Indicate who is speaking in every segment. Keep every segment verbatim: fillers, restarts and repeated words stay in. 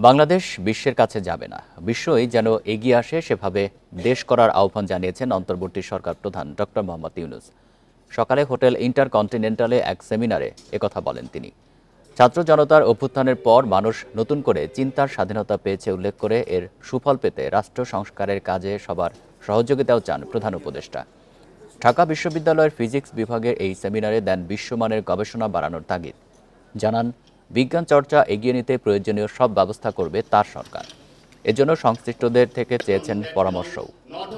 Speaker 1: বাংলাদেশ বিশ্বের কাছে যাবে না, বিশ্বই যেন এগিয়ে আসে সেভাবে দেশ করার আহ্বান জানিয়েছেন অন্তর্বর্তী সরকার প্রধান ডক্টর মোহাম্মদ ইউনূস। সকালে হোটেল ইন্টারকন্টিনেন্টালে এক সেমিনারে একথা বলেন তিনি। ছাত্র জনতার অভ্যুত্থানের পর মানুষ নতুন করে চিন্তার স্বাধীনতা পেয়েছে উল্লেখ করে এর সুফল পেতে রাষ্ট্র সংস্কারের কাজে সবার সহযোগিতাও চান প্রধান উপদেষ্টা। ঢাকা বিশ্ববিদ্যালয়ের ফিজিক্স বিভাগের এই সেমিনারে দেন বিশ্বমানের গবেষণা বাড়ানোর তাগিদ। জানান, বিজ্ঞান চর্চা এগিয়ে নিতে প্রয়োজনীয় সব ব্যবস্থা করবে তার সরকার। এজন্য সংশ্লিষ্টদের থেকে চেয়েছেন পরামর্শও।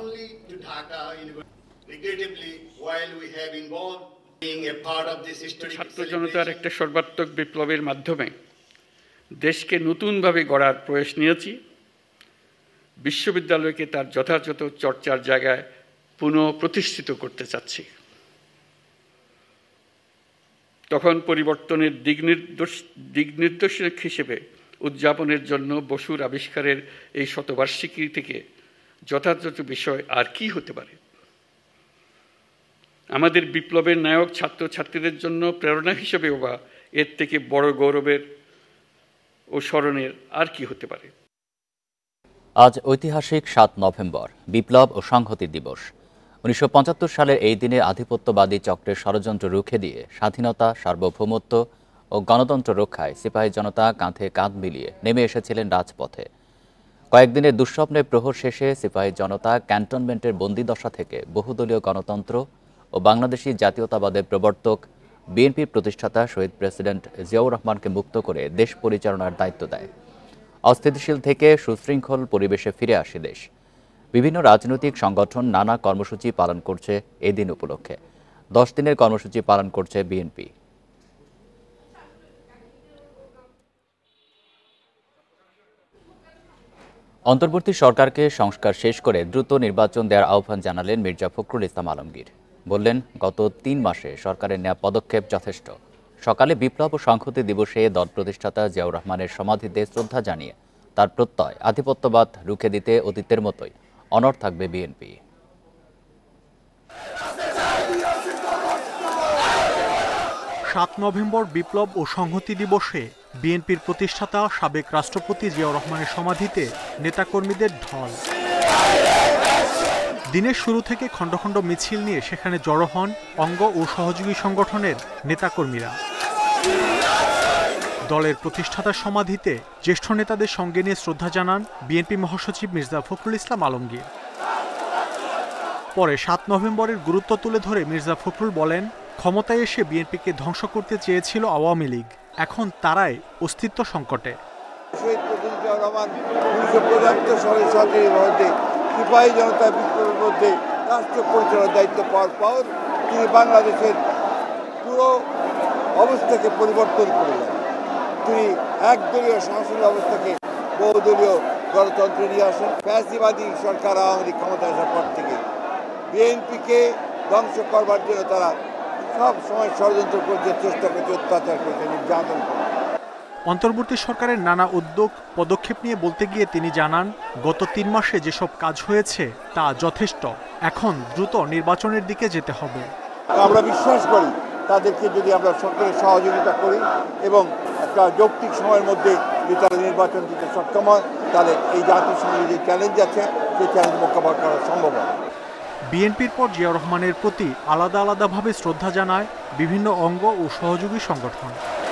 Speaker 2: ছাত্র জনতার একটা সর্বাত্মক বিপ্লবের মাধ্যমে দেশকে নতুনভাবে গড়ার প্রয়াস নিয়েছি। বিশ্ববিদ্যালয়কে তার যথাযথ চর্চার জায়গায় পুনঃ প্রতিষ্ঠিত করতে চাচ্ছি। তখন পরিবর্তনের দিক নির্দেশ দিক নির্দেশক হিসেবে উদযাপনের জন্য বসুর আবিষ্কারের এই শতবার্ষিকী থেকে যথাযথ বিষয় আর কি হতে পারে? আমাদের বিপ্লবের নায়ক ছাত্রছাত্রীদের জন্য প্রেরণা হিসেবেও বা এর থেকে বড় গৌরবের ও স্মরণের আর কি হতে পারে?
Speaker 1: আজ ঐতিহাসিক সাত নভেম্বর, বিপ্লব ও সংহতি দিবস। উনিশশো পঁচাত্তর সালের এই দিনে আধিপত্যবাদী চক্রের ষড়যন্ত্র রুখে দিয়ে স্বাধীনতা, সার্বভৌমত্ব ও গণতন্ত্র রক্ষায় সিপাহী জনতা কাঁধে কাঁধ মিলিয়ে নেমে এসেছিলেন রাজপথে। কয়েকদিনের দুঃস্বপ্নের প্রহর শেষে সিপাহী জনতা ক্যান্টনমেন্টের বন্দিদশা থেকে বহুদলীয় গণতন্ত্র ও বাংলাদেশি জাতীয়তাবাদের প্রবর্তক বিএনপির প্রতিষ্ঠাতা শহীদ প্রেসিডেন্ট জিয়াউর রহমানকে মুক্ত করে দেশ পরিচালনার দায়িত্ব দেয়। অস্থিতিশীল থেকে সুশৃঙ্খল পরিবেশে ফিরে আসে দেশ। বিভিন্ন রাজনৈতিক সংগঠন নানা কর্মসূচি পালন করছে এই দিন উপলক্ষে। দশ দিনের কর্মসূচি পালন করছে বিএনপি। অন্তর্বর্তী সরকারকে সংস্কার শেষ করে দ্রুত নির্বাচন দেওয়ার আহ্বান জানালেন মির্জা ফখরুল ইসলাম আলমগীর। বললেন, গত তিন মাসে সরকারের নেওয়া পদক্ষেপ যথেষ্ট। সকালে বিপ্লব ও সংহতি দিবসে দল প্রতিষ্ঠাতা জিয়াউর রহমানের সমাধিতে শ্রদ্ধা জানিয়ে তার প্রত্যয় আধিপত্যবাদ রুখে দিতে অতীতের মতোই অনড় থাকবে বিএনপি।
Speaker 3: সাত নভেম্বর বিপ্লব ও সংহতি দিবসে বিএনপির প্রতিষ্ঠাতা সাবেক রাষ্ট্রপতি জিয়াউর রহমানের সমাধিতে নেতাকর্মীদের ঢল। দিনের শুরু থেকে খণ্ড খণ্ড মিছিল নিয়ে সেখানে জড়ো হন অঙ্গ ও সহযোগী সংগঠনের নেতাকর্মীরা। দলের প্রতিষ্ঠাতার সমাধিতে জ্যেষ্ঠ নেতাদের সঙ্গে নিয়ে শ্রদ্ধা জানান বিএনপি মহাসচিব মির্জা ফখরুল ইসলাম আলমগীর। পরে সাত নভেম্বরের গুরুত্ব তুলে ধরে মির্জা ফখরুল বলেন, ক্ষমতায় এসে বিএনপিকে ধ্বংস করতে চেয়েছিল আওয়ামী লীগ, এখন তারাই অস্তিত্ব সংকটে।
Speaker 4: শহীদ প্রেসিডেন্ট জিয়াউর রহমান উনিশশো পঁচাত্তর সালে সরকারের মধ্যে সিপাহী জনতা বিপ্লবের মধ্যে রাষ্ট্র পরিচালনার দায়িত্ব পাওয়ার পর তিনি বাংলাদেশের পুরো অবস্থাকে পরিবর্তন করলেন। তিনি একদলীয় শাসন ব্যবস্থাকে বহুদলীয় গণতন্ত্রে নিয়ে আসেন। ফ্যাসিবাদী সরকার আওয়ামী লীগ ক্ষমতা আসার পর থেকে বিএনপিকে ধ্বংস করবার জন্য তারা সব সময় ষড়যন্ত্র করতে চেষ্টা করছে, অত্যাচার করছে, নির্যাতন করছে।
Speaker 3: অন্তর্বর্তী সরকারের নানা উদ্যোগ পদক্ষেপ নিয়ে বলতে গিয়ে তিনি জানান, গত তিন মাসে যেসব কাজ হয়েছে তা যথেষ্ট। এখন দ্রুত নির্বাচনের দিকে যেতে হবে।
Speaker 4: আমরা বিশ্বাস করি তাদেরকে যদি আমরা সকলের সহযোগিতা করি এবং একটা যৌক্তিক সময়ের মধ্যে যদি তারা নির্বাচন দিতে সক্ষম হয়, তাহলে এই জাতির সঙ্গে যে চ্যালেঞ্জ আছে সেই চ্যালেঞ্জ মোকাবিলা করা সম্ভব হবে।
Speaker 3: বিএনপির পর জিয়াউর রহমানের প্রতি আলাদা আলাদাভাবে শ্রদ্ধা জানায় বিভিন্ন অঙ্গ ও সহযোগী সংগঠন।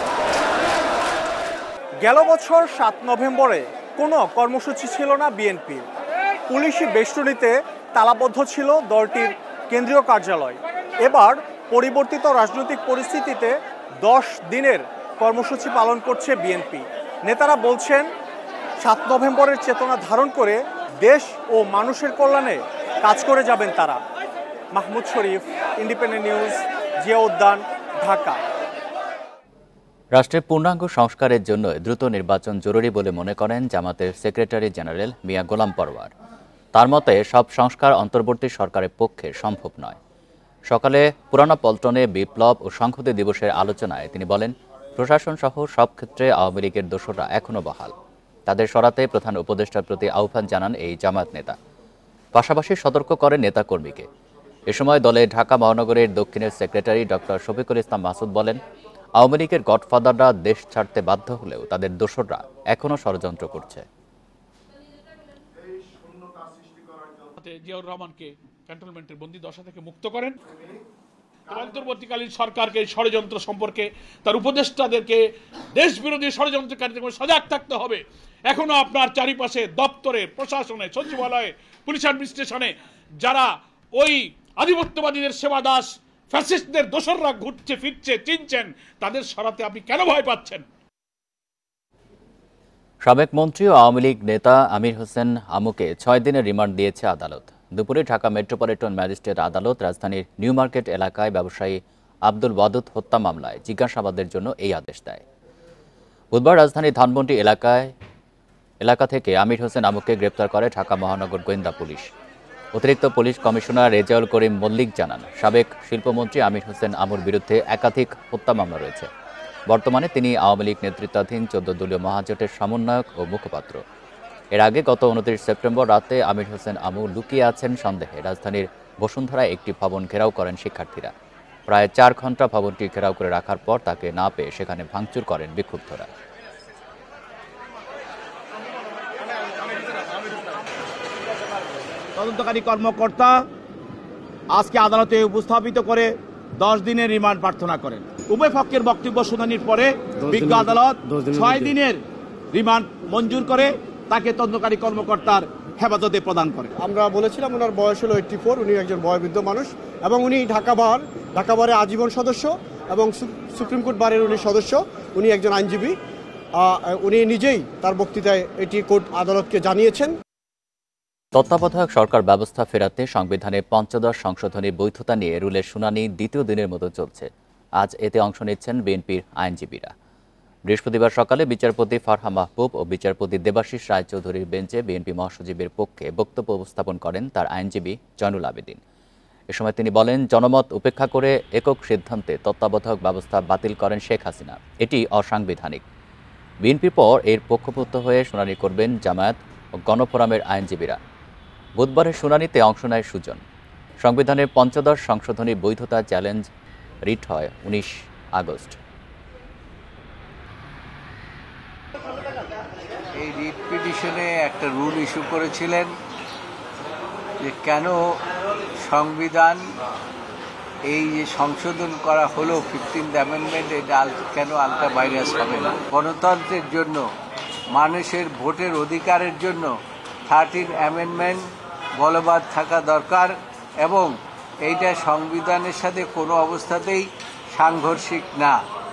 Speaker 3: গেল বছর সাত নভেম্বরে কোনো কর্মসূচি ছিল না বিএনপির। পুলিশি বেষ্টনীতে তালাবদ্ধ ছিল দলটির কেন্দ্রীয় কার্যালয়। এবার পরিবর্তিত রাজনৈতিক পরিস্থিতিতে দশ দিনের কর্মসূচি পালন করছে বিএনপি। নেতারা বলছেন, সাত নভেম্বরের চেতনা ধারণ করে দেশ ও মানুষের কল্যাণে কাজ করে যাবেন তারা। Mahmud Sharif, independent news, Zia Udyan, Dhaka.
Speaker 1: রাষ্ট্রের পূর্ণাঙ্গ সংস্কারের জন্য দ্রুত নির্বাচন জরুরি বলে মনে করেন জামাতের সেক্রেটারি জেনারেল মিয়া গোলাম পরওয়ার। তার মতে, সব সংস্কার অন্তর্বর্তী সরকারের পক্ষে সম্ভব নয়। সকালে পুরানা পল্টনে বিপ্লব ও সংহতি দিবসের আলোচনায় তিনি বলেন, প্রশাসন সহ সব ক্ষেত্রে আওয়ামী লীগের দোসররা এখনও বহাল। তাদের সরাতে প্রধান উপদেষ্টার প্রতি আহ্বান জানান এই জামাত নেতা। পাশাপাশি সতর্ক করেন নেতাকর্মীকে। এ সময় দলে ঢাকা মহানগরের দক্ষিণের সেক্রেটারি ডক্টর শফিকুল ইসলাম মাসুদ বলেন, আওয়ামী লীগের গডফাদাররা দেশ ছাড়তে বাধ্য হলেও তাদের দোসররা এখনও ষড়যন্ত্র করছে।
Speaker 5: জিয়াউর রহমানকে ক্যান্টনমেন্টের বন্দী দশা থেকে মুক্ত করেন। অন্তর্বর্তীকালীন সরকারকে ষড়যন্ত্র সম্পর্কে তার উপদেষ্টাদেরকে দেশ বিরোধী ষড়যন্ত্রকারীদের সজাগ থাকতে হবে। এখনো আপনার চারিপাশে দপ্তরে, প্রশাসনে, সচিবালয়ে, পুলিশ অ্যাডমিনিস্ট্রেশনে যারা ওই আধিপত্যবাদীদের সেবা দাস ফ্যাসিস্টদের দোসররা ঘুরছে ফিরছে চিনছেন, তাদের সরাতে আপনি কেন ভয় পাচ্ছেন?
Speaker 1: সাবেক মন্ত্রী ও আওয়ামী লীগ নেতা আমির হোসেন আমুকে ছয় দিনের রিমান্ড দিয়েছে আদালত। দুপুরে ঢাকা মেট্রোপলিটন ম্যাজিস্ট্রেট আদালত রাজধানীর নিউ মার্কেট এলাকায় ব্যবসায়ী আব্দুল ওয়াদুদ হত্যা মামলায় জিজ্ঞাসাবাদের জন্য এই আদেশ দেয়। বুধবার রাজধানীর ধানমন্ডি এলাকায় এলাকা থেকে আমির হোসেন আমুকে গ্রেপ্তার করে ঢাকা মহানগর গোয়েন্দা পুলিশ। অতিরিক্ত পুলিশ কমিশনার রেজাউল করিম মল্লিক জানান, সাবেক শিল্পমন্ত্রী আমির হোসেন আমুর বিরুদ্ধে একাধিক হত্যা মামলা রয়েছে। বর্তমানে তিনি আওয়ামী লীগ নেতৃত্বাধীন চোদ্দ দলীয় মহাজোটের সমন্বয়ক ও মুখপাত্র। এর আগে গত উনত্রিশ সেপ্টেম্বর রাতে আমির হোসেন আমু লুকিয়ে আছেন সন্দেহে রাজধানীর বসুন্ধরায় একটি ভবন ঘেরাও করেন শিক্ষার্থীরা। প্রায় চার ঘন্টা ভবনটি ঘেরাও করে রাখার পর তাকে না পেয়ে সেখানে ভাঙচুর করেন বিক্ষুব্ধরা।
Speaker 6: তদন্তকারী কর্মকর্তা আজকে আদালতে উপস্থাপিত করে দশ দিনের রিমান্ড প্রার্থনা করেন। উভয় পক্ষের বক্তব্য শুনানির পরে বিজ্ঞ আদালত ছয় দিনের রিমান্ড মঞ্জুর করে তাকে তদন্তকারী কর্মকর্তার হেফাজতে প্রদান করে।
Speaker 7: আমরা বলেছিলাম ওনার বয়স হলো এইট্টি ফোর, উনি একজন বয়োবৃদ্ধ মানুষ এবং উনি ঢাকা বার ঢাকা বারের আজীবন সদস্য এবং সুপ্রিম কোর্ট বারের উনি সদস্য। উনি একজন আইনজীবী। উনি নিজেই তার বক্তৃতায় এটি কোর্ট আদালতকে জানিয়েছেন।
Speaker 1: তত্ত্বাবধায়ক সরকার ব্যবস্থা ফেরাতে সংবিধানে পঞ্চদশ সংশোধনী বৈধতা নিয়ে রুলের শুনানি দ্বিতীয় দিনের মতো চলছে। আজ এতে অংশ নিচ্ছেন বিএনপির আইনজীবীরা। বৃহস্পতিবার সকালে বিচারপতি ফারহা মাহবুব ও বিচারপতি দেবাশিস রায়চৌধুরীর বেঞ্চে বিএনপি মহাসচিবের পক্ষে বক্তব্য উপস্থাপন করেন তার আইনজীবী জয়নুল আবেদিন। এ সময় তিনি বলেন, জনমত উপেক্ষা করে একক সিদ্ধান্তে তত্ত্বাবধায়ক ব্যবস্থা বাতিল করেন শেখ হাসিনা, এটি অসাংবিধানিক। বিএনপির পর এর পক্ষভুক্ত হয়ে শুনানি করবেন জামায়াত ও গণফোরামের আইনজীবীরা। বুধবারের শুনানিতে অংশ নেয় সুজন। সংবিধানের পঞ্চদশ সংশোধনী বৈধতা চ্যালেঞ্জ রিট হয় উনিশ আগস্ট।
Speaker 8: এই রিট পিটিশনে একটা রুল ইস্যু করেছিলেন যে কেন সংবিধান এই যে সংশোধন করা হলো ফিফটিন্থ অ্যামেন্ডমেন্ট, এটা কেন আলট্রা ভাইরাস হবে না। গণতন্ত্রের জন্য, মানুষের ভোটের অধিকারের জন্য থার্টিন অ্যামেন্ডমেন্ট বলবৎ থাকা দরকার এবং এইটা সংবিধানের সাথে কোনো অবস্থাতেই সাংঘর্ষিক না।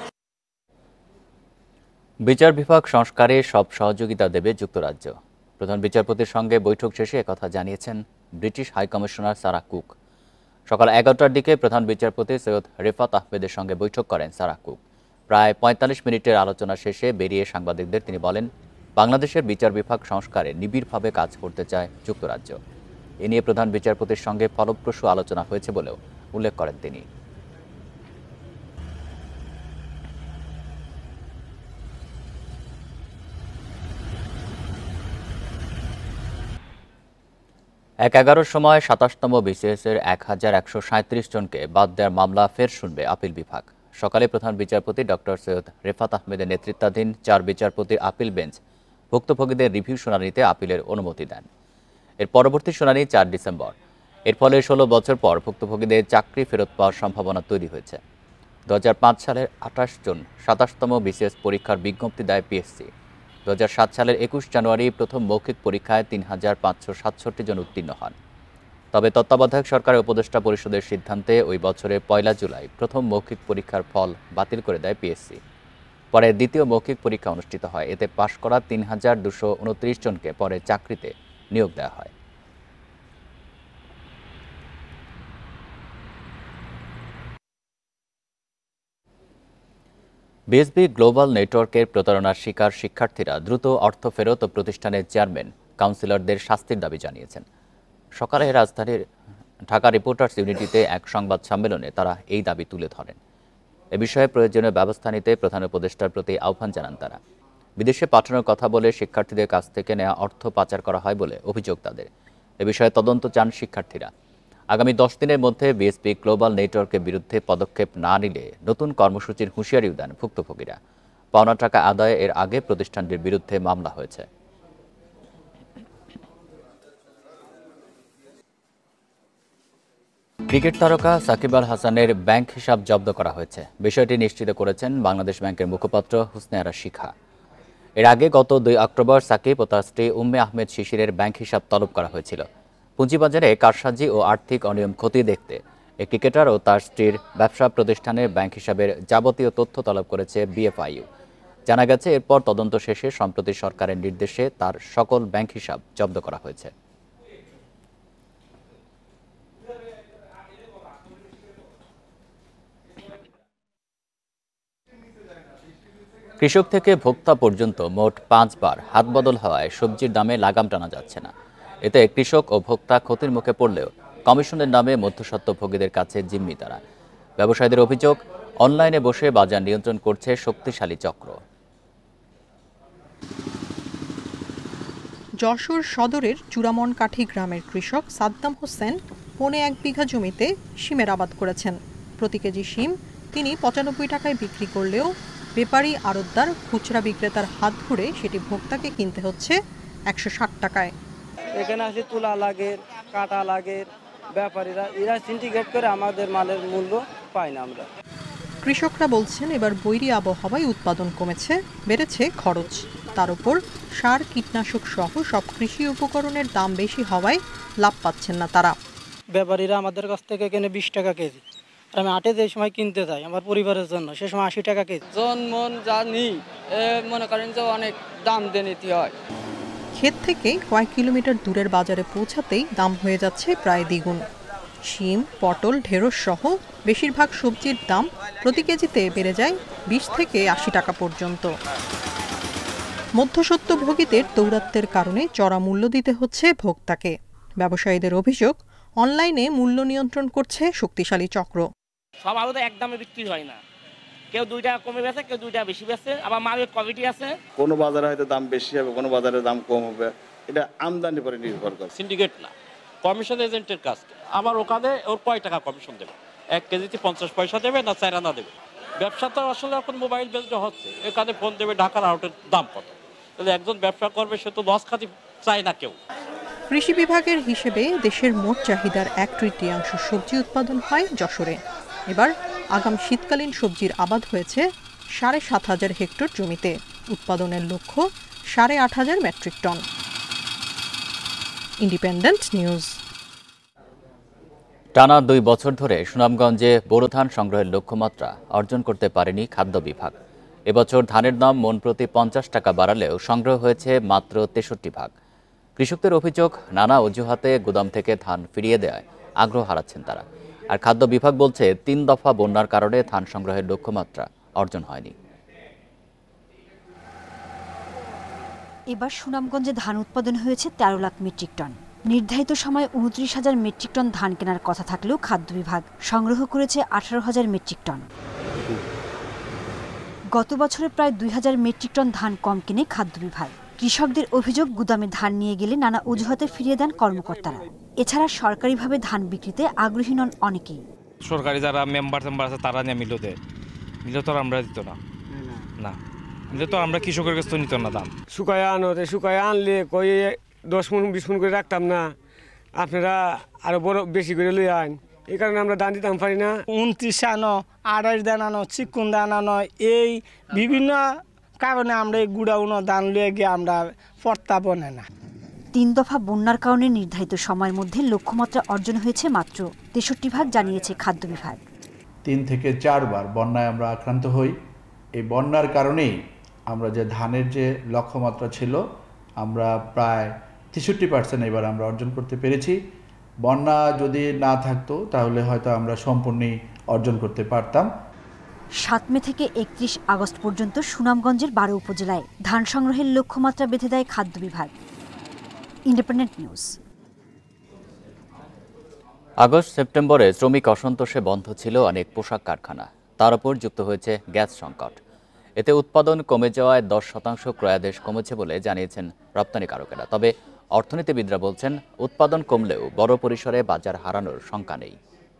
Speaker 1: বিচার বিভাগ সংস্কারে সব সহযোগিতা দেবে যুক্তরাজ্য। প্রধান বিচারপতির সঙ্গে বৈঠক শেষে একথা জানিয়েছেন ব্রিটিশ হাইকমিশনার সারাহ কুক। সকাল এগারোটার দিকে প্রধান বিচারপতি সৈয়দ রেফাত আহমেদের সঙ্গে বৈঠক করেন সারাহ কুক। প্রায় পঁয়তাল্লিশ মিনিটের আলোচনা শেষে বেরিয়ে সাংবাদিকদের তিনি বলেন, বাংলাদেশের বিচার বিভাগ সংস্কারে নিবিড়ভাবে কাজ করতে চায় যুক্তরাজ্য। এ নিয়ে প্রধান বিচারপতির সঙ্গে ফলপ্রসূ আলোচনা হয়েছে বলেও উল্লেখ করেন তিনি। এক এগারোর সময় সাতাশতম বিসিএস এর এক হাজার একশো সাঁত্রিশ জনকে বাদ দেওয়ার মামলা ফের শুনবে আপিল বিভাগ। সকালে প্রধান বিচারপতি ডক্টর সৈয়দ রেফাত আহমেদের নেতৃত্বাধীন চার বিচারপতির আপিল বেঞ্চ ভুক্তভোগীদের রিভিউ শুনানিতে আপিলের অনুমতি দেন। এর পরবর্তী শুনানি চার ডিসেম্বর। এর ফলে ষোলো বছর পর ভুক্তভোগীদের চাকরি ফেরত পাওয়ার সম্ভাবনা তৈরি হয়েছে। দু হাজার পাঁচ সালের আঠাশ জন সাতাশতম বিসিএস পরীক্ষার বিজ্ঞপ্তি দেয় পিএসসি। দু হাজার সাত সালের একুশ জানুয়ারি প্রথম মৌখিক পরীক্ষায় তিন হাজার পাঁচশো সাতষট্টি জন উত্তীর্ণ হন। তবে তত্ত্বাবধায়ক সরকারের উপদেষ্টা পরিষদের সিদ্ধান্তে ওই বছরের পয়লা জুলাই প্রথম মৌখিক পরীক্ষার ফল বাতিল করে দেয় পিএসসি। পরে দ্বিতীয় মৌখিক পরীক্ষা অনুষ্ঠিত হয়। এতে পাশ করা তিন হাজার দুশো উনত্রিশ জনকে পরে চাকরিতে নিয়োগ দেওয়া হয়। বিএসবি গ্লোবাল নেটওয়ার্কের প্রতারণার শিকার শিক্ষার্থীরা দ্রুত অর্থ ফেরত ও প্রতিষ্ঠানের চেয়ারম্যান কাউন্সিলরদের শাস্তির দাবি জানিয়েছেন। সকালে রাজধানীর ঢাকা রিপোর্টার্স ইউনিটিতে এক সংবাদ সম্মেলনে তারা এই দাবি তুলে ধরেন। এ বিষয়ে প্রয়োজনীয় ব্যবস্থা নিতে প্রধান উপদেষ্টার প্রতি আহ্বান জানান তারা। বিদেশে পাঠানোর কথা বলে শিক্ষার্থীদের কাছ থেকে নেওয়া অর্থ পাচার করা হয় বলে অভিযোগ তাদের। এ বিষয়ে তদন্ত চান শিক্ষার্থীরা। আগামী দশ দিনের মধ্যে বিএসপি গ্লোবাল নেটওয়ার্কের বিরুদ্ধে পদক্ষেপ না নিলে নতুন কর্মসূচির হুঁশিয়ারিও দেন ভুক্তভোগীরা। পাওনা টাকা আদায়ে এর আগে প্রতিষ্ঠানটির বিরুদ্ধে মামলা হয়েছে। ক্রিকেট তারকা সাকিব আল হাসানের ব্যাংক হিসাব জব্দ করা হয়েছে। বিষয়টি নিশ্চিত করেছেন বাংলাদেশ ব্যাংকের মুখপাত্র হুসনে আরা শিখা। এর আগে গত দুই অক্টোবর সাকিব ও তার স্ত্রী উম্মে আহমেদ শিশিরের ব্যাংক হিসাব তলব করা হয়েছিল। পুঁজিবাজারে কারসাজি ও আর্থিক অনিয়ম ক্ষতি দেখতে এই ক্রিকেটার ও তার স্ত্রীর ব্যবসা প্রতিষ্ঠানের ব্যাংক হিসাবের যাবতীয় তথ্য তলব করেছে বিএফআইইউ। জানা গেছে এরপর তদন্ত শেষে সম্প্রতি সরকারের নির্দেশে তার সকল ব্যাংক হিসাব জব্দ করা হয়েছে। কৃষক থেকে ভোক্তা পর্যন্ত মোট পাঁচবার হাত বদল হওয়ায় সবজির দামে লাগাম টানা যাচ্ছে না। এতে কৃষক ও ভোক্তা ক্ষতির মুখে পড়লেও কমিশনের নামে মধ্যস্বত্বভোগীদের কাছে জিম্মি তারা। ব্যবসায়ীদের অভিযোগ, অনলাইনে বসে বাজার নিয়ন্ত্রণ করছে শক্তিশালী চক্র।
Speaker 9: যশোর সদরের চূড়ামনকাঠি গ্রামের কৃষক সাদ্দাম হোসেন পৌনে এক বিঘা জমিতে শিমের আবাদ করেছেন। প্রতি কেজি শিম তিনি পঁচানব্বই টাকায় বিক্রি করলেও ব্যাপারী আড়তদার খুচরা বিক্রেতার হাত ধরে সেটি ভোক্তাকে কিনতে হচ্ছে একশো ষাট টাকায়।
Speaker 10: এখানে আসে তুলা লাগে, কাটা লাগে, ব্যাপারীরা এরা সিন্ডিকেট করে আমাদের মালের মূল্য পাই না আমরা।
Speaker 9: কৃষকরা বলছেন এবার বৈরী আবহাওয়ায় উৎপাদন কমেছে, বেড়েছে খরচ। তার উপর সার, কীটনাশক সহ সব কৃষি উপকরণের দাম বেশি হওয়ায় লাভ পাচ্ছেন না তারা।
Speaker 10: ব্যাপারীরা আমাদের কাছ থেকে কেনে বিশ টাকা কেজি, আর আমি আটে যে সময় কিনতে যাই আমার পরিবারের জন্য সে সময় আশি টাকা কেজি।
Speaker 11: জন মন জানি মনে করেন যে অনেক দাম দিয়ে নিতে হয়।
Speaker 9: ক্ষেত থেকে কয়েক কিলোমিটার দূরের বাজারে পৌঁছাতেই দাম হয়ে যাচ্ছে প্রায় দ্বিগুণ। শিম, পটল, ঢেঁড়স সহ বেশিরভাগ সবজির দাম প্রতি কেজিতে বেড়ে যায় বিশ থেকে আশি টাকা পর্যন্ত। মধ্যস্বত্বভোগীদের দৌরাত্বের কারণে চড়া মূল্য দিতে হচ্ছে ভোক্তাকে। ব্যবসায়ীদের অভিযোগ, অনলাইনে মূল্য নিয়ন্ত্রণ করছে শক্তিশালী চক্র।
Speaker 12: সব আলু তো এক দামে বিক্রি হয় না, কেউ দুই টাকা কমে বেছে, কেউ দুই টাকা বেশি বেছে, আবার মালের কোয়ালিটি আছে।
Speaker 13: কোনো বাজারে হয়তো দাম বেশি হবে, কোনো বাজারে দাম কম হবে, এটা আমদানির উপরে নির্ভর করে।
Speaker 14: সিন্ডিকেট না, কমিশন এজেন্টের কাজ। আবার ওখানে ওর কয় টাকা কমিশন দেবে, এক কেজিতে পঞ্চাশ পয়সা দেবে না চার আনা দেবে। ব্যবসা তো আসলে এখন মোবাইল বেসড হচ্ছে, এখানে ফোন দেবে ঢাকার আউটের দাম কত, তাহলে একজন ব্যবসা করবে সে তো লস খাতি চায় না কেউ।
Speaker 9: কৃষি বিভাগের হিসেবে দেশের মোট চাহিদার এক তৃতীয়াংশ সবজি উৎপাদন হয় যশোরে। এবার আগাম শীতকালীন সবজির আবাদ হয়েছে সাড়ে সাত হাজার হেক্টর জমিতে। উৎপাদনের লক্ষ্য সাড়ে আট হাজার মেট্রিক টন। Independent news.
Speaker 1: টানা দুই বছর ধরে সুনামগঞ্জে বোরো ধান সংগ্রহের লক্ষ্যমাত্রা অর্জন করতে পারেনি খাদ্য বিভাগ। এবছর ধানের দাম মন প্রতি পঞ্চাশ টাকা বাড়ালেও সংগ্রহ হয়েছে মাত্র তেষট্টি ভাগ। কৃষকদের অভিযোগ, নানা অজুহাতে গুদাম থেকে ধান ফিরিয়ে দেওয়ায় আগ্রহ হারাচ্ছেন তারা। আর খাদ্য বিভাগ বলছে তিন দফা বন্যার কারণে ধান সংগ্রহের লক্ষ্যমাত্রা অর্জন হয়নি।
Speaker 15: এবার সুনামগঞ্জে ধান উৎপাদন হয়েছে তেরো লাখ মেট্রিক টন। নির্ধারিত সময় উনত্রিশ হাজার মেট্রিক টন ধান কেনার কথা থাকলেও খাদ্য বিভাগ সংগ্রহ করেছে আঠারো হাজার মেট্রিক টন। গত বছরে প্রায় দুই হাজার মেট্রিক টন ধান কম কিনে খাদ্য বিভাগ। কৃষকদের অভিযোগ, গুদামে ধান নিয়ে গেলে নানা অজুহাতে ফিরিয়ে দেন কর্মকর্তারা। এছাড়া সরকারিভাবে ধান বিক্রিতে আগ্রহী নন অনেকেই।
Speaker 16: সরকারি যারা মেম্বার টেম্বার আছে তারা নিয়ে মিলো দেয়, মিলে তো আমরা দিত না, না মিলে তো আমরা কৃষকের কাছে নিত না দাম।
Speaker 17: শুকায় আনো, শুকায় আনলে কই দশ মন বিশ মন করে রাখতাম না, আপনারা আরো বড় বেশি করে লই আন, এই কারণে আমরা দাম দিতাম পারি না।
Speaker 18: উনত্রিশ আনো, আড়াইশ দান আনো, চিকুন দান আনো, এই বিভিন্ন কারণে আমরা এই গুড়াউনো দান লিয়ে গিয়ে আমরা পড়তা বনে না।
Speaker 15: তিন দফা বন্যার কারণে নির্ধারিত সময়ের মধ্যে লক্ষ্যমাত্রা অর্জন হয়েছে মাত্র তেষট্টি ভাগ, জানিয়েছে খাদ্য বিভাগ।
Speaker 19: তিন থেকে চারবার বন্যায় আমরা আক্রান্ত হই। এই বন্যার কারণেই আমরা যে ধানের যে লক্ষ্যমাত্রা ছিল আমরা প্রায় তেষট্টি পার্সেন্ট এবার আমরা অর্জন করতে পেরেছি। বন্যা যদি না থাকতো তাহলে হয়তো আমরা সম্পূর্ণই অর্জন করতে পারতাম।
Speaker 15: সাত মে থেকে একত্রিশ আগস্ট পর্যন্ত সুনামগঞ্জের বারো উপজেলায় ধান সংগ্রহের লক্ষ্যমাত্রা বেঁধে দেয় খাদ্য বিভাগ। Independent news.
Speaker 1: আগস্ট সেপ্টেম্বরে শ্রমিক অসন্তোষে বন্ধ ছিল অনেক পোশাক কারখানা। তার উপর যুক্ত হয়েছে গ্যাস সংকট। এতে উৎপাদন কমে যাওয়ায় দশ শতাংশ ক্রয়াদেশ কমেছে বলে জানিয়েছেন রপ্তানিকারকেরা। তবে অর্থনীতিবিদরা বলছেন উৎপাদন কমলেও বড় পরিসরে বাজার হারানোর শঙ্কা নেই।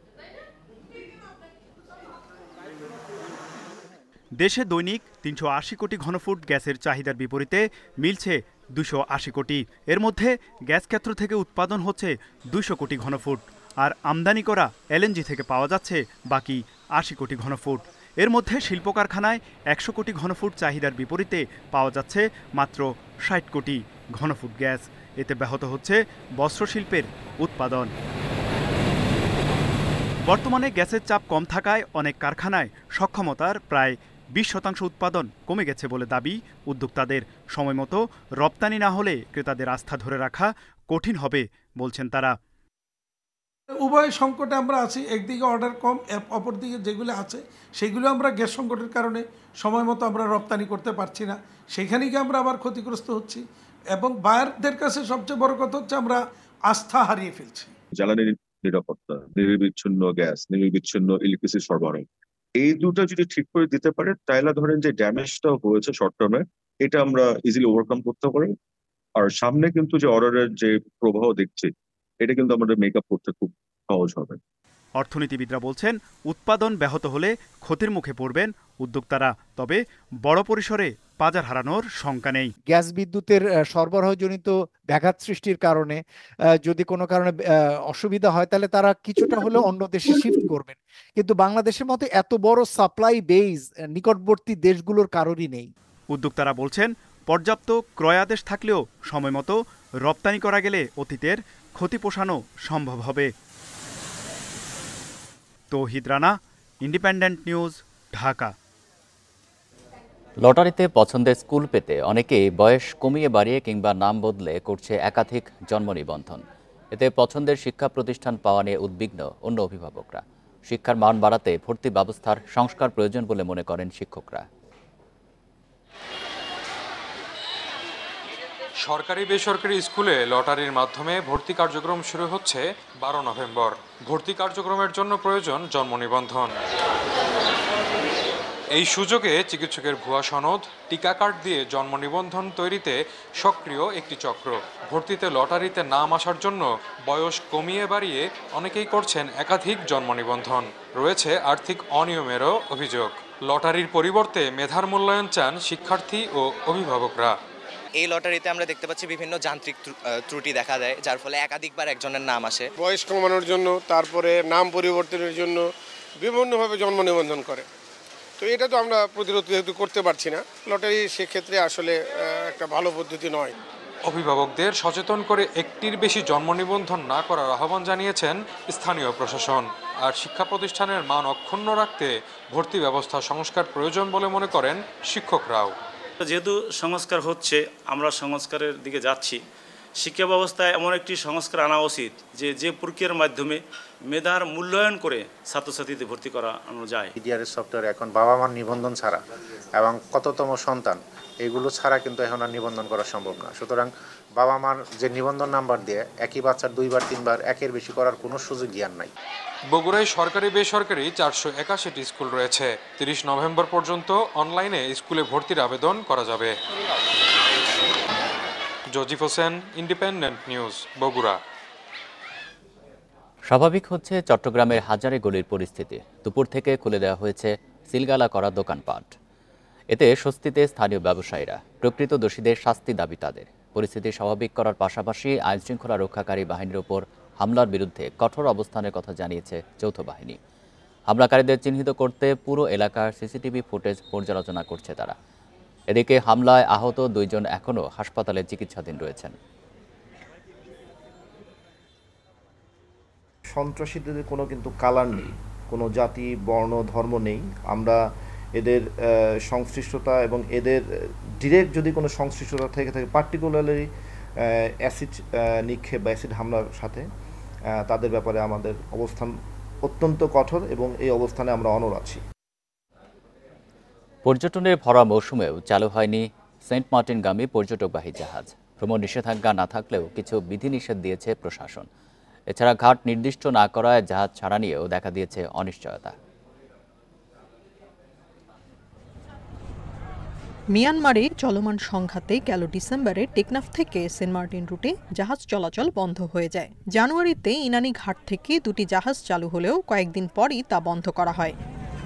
Speaker 20: দেশে দৈনিক তিনশো আশি কোটি ঘনফুট গ্যাসের চাহিদার বিপরীতে মিলছে দুশো আশি কোটি। এর মধ্যে গ্যাস ক্ষেত্র থেকে উৎপাদন হচ্ছে দুইশো কোটি ঘনফুট, আর আমদানি করা এলএনজি থেকে পাওয়া যাচ্ছে বাকি আশি কোটি ঘনফুট। এর মধ্যে শিল্প কারখানায় একশো কোটি ঘনফুট চাহিদার বিপরীতে পাওয়া যাচ্ছে মাত্র ষাট কোটি ঘনফুট গ্যাস। এতে ব্যাহত হচ্ছে বস্ত্রশিল্পের উৎপাদন। বর্তমানে গ্যাসের চাপ কম থাকায় অনেক কারখানায় সক্ষমতার প্রায় বিশ শতাংশ উৎপাদন কমে গেছে বলে দাবি উদ্যোক্তাদের। সময়মতো রপ্তানি না হলে ক্রেতাদের আস্থা ধরে রাখা কঠিন হবে বলছেন তারা।
Speaker 21: উভয় সংকটে আমরা আছি, একদিকে অর্ডার কম, অপরদিকে যেগুলো আছে সেগুলো আমরা গ্যাস সংকটের কারণে সময় মতো আমরা রপ্তানি করতে পারছি না, সেখানে গিয়ে আমরা আবার ক্ষতিগ্রস্ত হচ্ছি। এবং বায়ারদের কাছে সবচেয়ে বড় কথা হচ্ছে আমরা আস্থা হারিয়ে ফেলছি।
Speaker 22: জ্বালানির নিরাপত্তা, নিরবিচ্ছিন্ন গ্যাস, নিরবিচ্ছিন্ন ইলেকট্রিসিটি সরবরাহ, এই দুটো যদি ঠিক করে দিতে পারে তাহলে ধরেন যে ড্যামেজটা হয়েছে শর্ট টার্মে এটা আমরা ইজিলি ওভারকাম করতে পারি। আর সামনে কিন্তু যে অর্ডারের যে প্রবাহ দেখছি এটা কিন্তু আমাদের মেকআপ করতে খুব সহজ হবে।
Speaker 20: অর্থনীতিবিদরা বলছেন উৎপাদন ব্যাহত হলে ক্ষতির মুখে পড়বেন উদ্যোক্তারা, তবে বড় পরিসরে বাজার হারানোর শঙ্কা নেই।
Speaker 23: গ্যাস বিদ্যুতের সরবরাহজনিত ব্যাঘাত সৃষ্টির কারণে যদি কোনো কারণে অসুবিধা হয় তাহলে তারা কিছুটা হলেও অন্য দেশে শিফট করবেন, কিন্তু বাংলাদেশের মতো এত বড় সাপ্লাই বেস নিকটবর্তী দেশগুলোর কারোরই নেই।
Speaker 20: উদ্যোক্তারা বলছেন পর্যাপ্ত ক্রয়াদেশ থাকলেও সময়মতো রপ্তানি করা গেলে অতীতের ক্ষতি পোষানো সম্ভব হবে। Tauhid Rana, independent news, Dhaka.
Speaker 1: লটারিতে পছন্দের স্কুল পেতে অনেকেই বয়স কমিয়ে বাড়িয়ে কিংবা নাম বদলে করছে একাধিক জন্ম নিবন্ধন। এতে পছন্দের শিক্ষা প্রতিষ্ঠান পাওয়া নিয়ে উদ্বিগ্ন অন্য অভিভাবকরা। শিক্ষার মান বাড়াতে ভর্তি ব্যবস্থার সংস্কার প্রয়োজন বলে মনে করেন শিক্ষকরা।
Speaker 24: সরকারি বেসরকারি স্কুলে লটারির মাধ্যমে ভর্তি কার্যক্রম শুরু হচ্ছে বারো নভেম্বর। ভর্তি কার্যক্রমের জন্য প্রয়োজন জন্ম নিবন্ধন। এই সুযোগে চিকিৎসকের ভুয়া সনদ, টিকা কার্ড দিয়ে জন্ম নিবন্ধন তৈরিতে সক্রিয় একটি চক্র। ভর্তিতে লটারিতে নাম আসার জন্য বয়স কমিয়ে বাড়িয়ে অনেকেই করছেন একাধিক জন্ম নিবন্ধন। রয়েছে আর্থিক অনিয়মেরও অভিযোগ। লটারির পরিবর্তে মেধার মূল্যায়ন চান শিক্ষার্থী ও অভিভাবকরা।
Speaker 25: এই লটারিতে আমরা দেখতে পাচ্ছি বিভিন্ন যান্ত্রিক ত্রুটি দেখা দেয়, যার ফলে একাধিকবার একজনের নাম আসে।
Speaker 26: বয়স কমানোর জন্য, তারপরে নাম পরিবর্তনের জন্য বিভিন্নভাবে জন্ম নিবন্ধন করে। তো এটা তো আমরা প্রতিরোধ যেহেতু করতে পারছি না, লটারি সেক্ষেত্রে আসলে একটা ভালো পদ্ধতি নয়।
Speaker 24: অভিভাবকদের সচেতন করে একটির বেশি জন্ম নিবন্ধন না করার আহ্বান জানিয়েছেন স্থানীয় প্রশাসন। আর শিক্ষা প্রতিষ্ঠানের মান অক্ষুণ্ণ রাখতে ভর্তি ব্যবস্থা সংস্কার প্রয়োজন বলে মনে করেন শিক্ষকরাও।
Speaker 27: যেহেতু সংস্কার হচ্ছে, আমরা সংস্কারের দিকে যাচ্ছি, শিক্ষা ব্যবস্থায় এমন একটি সংস্কার আনা উচিত যে যে প্রক্রিয়ার মাধ্যমে মেধার মূল্যায়ন করে ছাত্রছাত্রীদের ভর্তি করানো যায়।
Speaker 28: ইডিআরএস সফটওয়্যার এখন বাবা মার নিবন্ধন ছাড়া এবং কততম সন্তান এগুলো ছাড়া কিন্তু এখন আর নিবন্ধন করা সম্ভব না। সুতরাং বাবা মার যে নিবন্ধন নাম্বার দিয়ে একই বাচ্চার দুইবার তিনবার একের বেশি করার কোনো সুযোগ জ্ঞান নাই।
Speaker 24: বগুড়ায় সরকারি বেসরকারি চারশো একাশিটি স্কুল রয়েছে। তিরিশ নভেম্বর পর্যন্ত অনলাইনে স্কুলে ভর্তির আবেদন করা যাবে। জজিফ হোসেন, ইন্ডিপেন্ডেন্ট নিউজ, বগুড়া।
Speaker 1: স্বাভাবিক হচ্ছে চট্টগ্রামের হাজারে গলির পরিস্থিতি। দুপুর থেকে খুলে দেওয়া হয়েছে সিলগালা করা দোকানপাট। এতে স্বস্তিতে স্থানীয় ব্যবসায়ীরা। প্রকৃত দোষীদের শাস্তি দাবি তাদের। পরিস্থিতি স্বাভাবিক করার পাশাপাশি আইনশৃঙ্খলা রক্ষাকারী বাহিনীর ওপর হামলার বিরুদ্ধে কঠোর অবস্থানের কথা জানিয়েছে যৌথ বাহিনী। হামলাকারীদের চিহ্নিত করতে পুরো এলাকার সিসিটিভি ফুটেজ পর্যালোচনা করছে তারা। এদিকে হামলায় আহত দুইজন এখনও হাসপাতালে চিকিৎসাধীন রয়েছেন।
Speaker 29: সন্ত্রাসীদের কোনো কিন্তু কালার নেই, কোনো জাতি, বর্ণ, ধর্ম নেই। আমরা এদের সংশ্লিষ্টতা এবং এদের ডিরেক্ট যদি কোনো সংশ্লিষ্টতা থেকে থাকে, পার্টিকুলারলি অ্যাসিড নিক্ষেপ বা অ্যাসিড হামলার সাথে, তাদের ব্যাপারে আমাদের অবস্থান অত্যন্ত কঠোর এবং এই অবস্থানে আমরা অনড় আছি।
Speaker 1: পর্যটনের ভরা মৌসুমেও চালু হয়নি সেন্ট মার্টিনগামী পর্যটকবাহী জাহাজ। ভ্রমণ নিষেধাজ্ঞা না থাকলেও কিছু বিধিনিষেধ দিয়েছে প্রশাসন। এছাড়া ঘাট নির্দিষ্ট না করায় জাহাজ ছাড়া নিয়েও দেখা দিয়েছে অনিশ্চয়তা।
Speaker 9: মিয়ানমারে চলমান সংঘাতে গেল ডিসেম্বরে টেকনাফ থেকে সেন্ট মার্টিন রুটে জাহাজ চলাচল বন্ধ হয়ে যায়। জানুয়ারিতে ইনানি ঘাট থেকে দুটি জাহাজ চালু হলেও কয়েকদিন পরই তা বন্ধ করা হয়।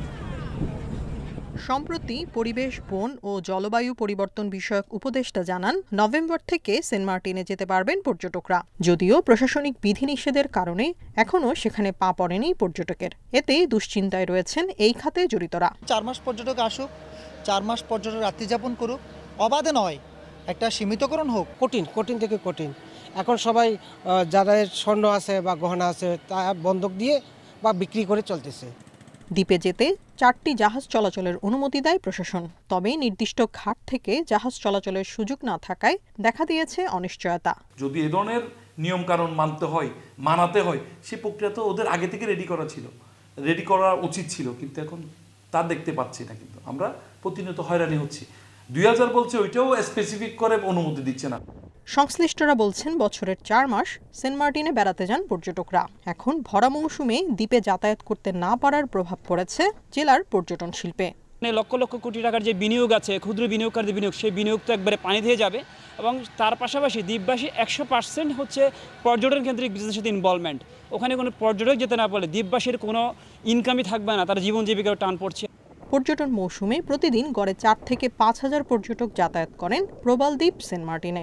Speaker 9: সম্প্রতি পরিবেশ, বন ও জলবায়ু পরিবর্তন বিষয়ক উপদেষ্টা জানান, নভেম্বর থেকে সেন্ট মার্টিনে যেতে পারবেন পর্যটকরা। যদিও প্রশাসনিক বিধিনিষেধের কারণে এখনও সেখানে পা পড়েনি পর্যটকের। এতে দুশ্চিন্তায় রয়েছেন এই খাতে জড়িতরা।
Speaker 2: চার মাস পর্যটক আসুক, চার মাস পর্যটক রাত্রি যাপন করুক, অবাধে নয়, একটা সীমিতকরণ হোক।
Speaker 3: কঠিন কঠিন থেকে কঠিন। এখন সবাই যাদের স্বর্ণ আছে বা গহনা আছে তা বন্ধক দিয়ে বা বিক্রি করে চলতেছে।
Speaker 9: দ্বীপে যেতে চারটি জাহাজ চলাচলের অনুমতি দেয় প্রশাসন। তবে নির্দিষ্ট ঘাট থেকে জাহাজ চলাচলের সুযোগ না থাকায় দেখা দিয়েছে অনিশ্চয়তা।
Speaker 4: যদি এ ধরনের নিয়ম কানুন মানতে হয়, মানাতে হয়, সে প্রক্রিয়া তো ওদের আগে থেকে রেডি করা ছিল, রেডি করা উচিত ছিল, কিন্তু এখন তা দেখতে পাচ্ছি না। কিন্তু আমরা প্রতিনিয়ত হয়রানি হচ্ছি। দুই হাজার বলছে, ওইটাও স্পেসিফিক করে অনুমতি দিচ্ছে না।
Speaker 9: সংশ্লিষ্টরা বলছেন, বছরের চার মাস সেন্ট মার্টিনে বেড়াতে যান পর্যটকরা। এখন ভরা মৌসুমে দ্বীপে যাতায়াত করতে না পারার প্রভাব পড়েছে জেলার পর্যটন শিল্পে।
Speaker 5: লক্ষ লক্ষ কোটি টাকার যে বিনিয়োগ আছে, ক্ষুদ্র বিনিয়োগকারীদের বিনিয়োগ, সেই বিনিয়োগ তো একবারে পানি দিয়ে যাবে। এবং তার পাশাপাশি দ্বীপবাসী একশো পার্সেন্ট হচ্ছে পর্যটন কেন্দ্রিক বিজনেসের সাথে ইনভলভমেন্ট। ওখানে কোনো পর্যটক যেতে না পারলে দ্বীপবাসীর কোনো ইনকামই থাকবে না, তার জীবন জীবিকার টান পড়ছে।
Speaker 9: পর্যটন মৌসুমে প্রতিদিন গড়ে চার থেকে পাঁচ হাজার পর্যটক যাতায়াত করেন প্রবাল দ্বীপ সেন্ট মার্টিনে।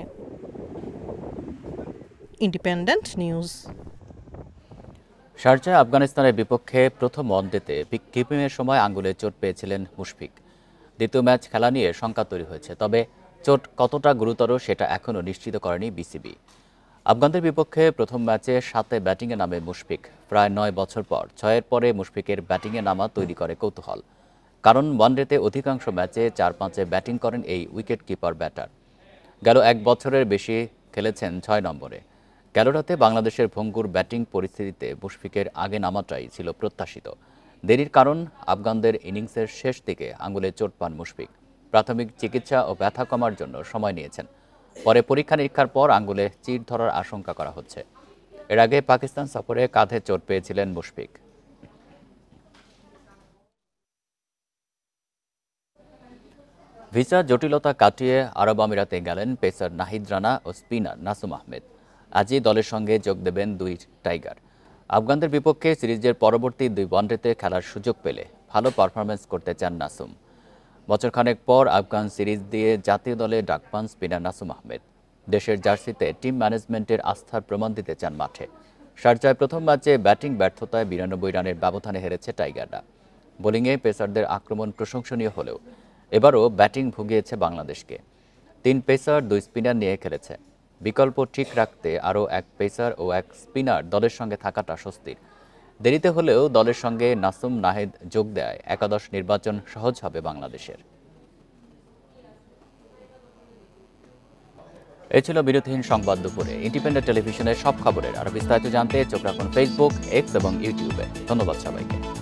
Speaker 9: Independent news.
Speaker 1: শারজায় আফগানিস্তানের বিপক্ষে প্রথম ওয়ানডেতে কিপিংয়ের সময় আঙ্গুলে চোট পেয়েছিলেন মুশফিক। দ্বিতীয় ম্যাচ খেলা নিয়ে শঙ্কা তৈরি হয়েছে, তবে চোট কতটা গুরুতর সেটা এখনও নিশ্চিত করেনি বিসিবি। আফগানদের বিপক্ষে প্রথম ম্যাচে সাতে ব্যাটিংয়ে নামে মুশফিক। প্রায় নয় বছর পর ছয়ের পরে মুশফিকের ব্যাটিংয়ে নামা তৈরি করে কৌতূহল। কারণ ওয়ানডেতে অধিকাংশ ম্যাচে চার পাঁচে ব্যাটিং করেন এই উইকেট কিপার ব্যাটার। গেল এক বছরের বেশি খেলেছেন ছয় নম্বরে। গেল রাতে বাংলাদেশের ভঙ্গুর ব্যাটিং পরিস্থিতিতে মুশফিকের আগে নামাটাই ছিল প্রত্যাশিত। দেরির কারণ, আফগানদের ইনিংসের শেষ দিকে আঙুলে চোট পান মুশফিক। প্রাথমিক চিকিৎসা ও ব্যথা কমার জন্য সময় নিয়েছেন। পরে পরীক্ষা নিরীক্ষার পর আঙুলে চির ধরার আশঙ্কা করা হচ্ছে। এর আগে পাকিস্তান সফরে কাঁধে চোট পেয়েছিলেন মুশফিক। ভিসা জটিলতা কাটিয়ে আরব আমিরাতে গেলেন পেসার নাহিদ রানা ও স্পিনার নাসুম আহমেদ। আজই দলের সঙ্গে যোগ দেবেন দুই টাইগার। আফগানদের বিপক্ষে সিরিজের পরবর্তী দুই ওয়ানডেতে খেলার সুযোগ পেলে ভালো পারফরমেন্স করতে চান নাসুম। বছরখানেক পর আফগান সিরিজ দিয়ে জাতীয় দলে ডাক পান স্পিনার নাসুম আহমেদ। দেশের জার্সিতে টিম ম্যানেজমেন্টের আস্থার প্রমাণ দিতে চান মাঠে। শারজায় প্রথম ম্যাচে ব্যাটিং ব্যর্থতায় বিরানব্বই রানের ব্যবধানে হেরেছে টাইগাররা। বোলিংয়ে পেসারদের আক্রমণ প্রশংসনীয় হলেও এবারও ব্যাটিং ভুগিয়েছে বাংলাদেশকে। তিন পেসার দুই স্পিনার নিয়ে খেলেছে। বিকল্প ঠিক রাখতে আরও এক পেসার ও এক স্পিনার দলের সঙ্গে থাকাটা স্বস্তির। দেরিতে হলেও দলের সঙ্গে নাসুম নাহিদ যোগ দেয় একাদশ নির্বাচন সহজ হবে বাংলাদেশের। এই ছিল বিরতিহীন সংবাদ দুপুরে। ইন্ডিপেন্ডেন্ট টেলিভিশনের সব খবরের আরও বিস্তারিত জানতে চোখ রাখুন ফেসবুক, এক্স এবং ইউটিউবে। ধন্যবাদ সবাইকে।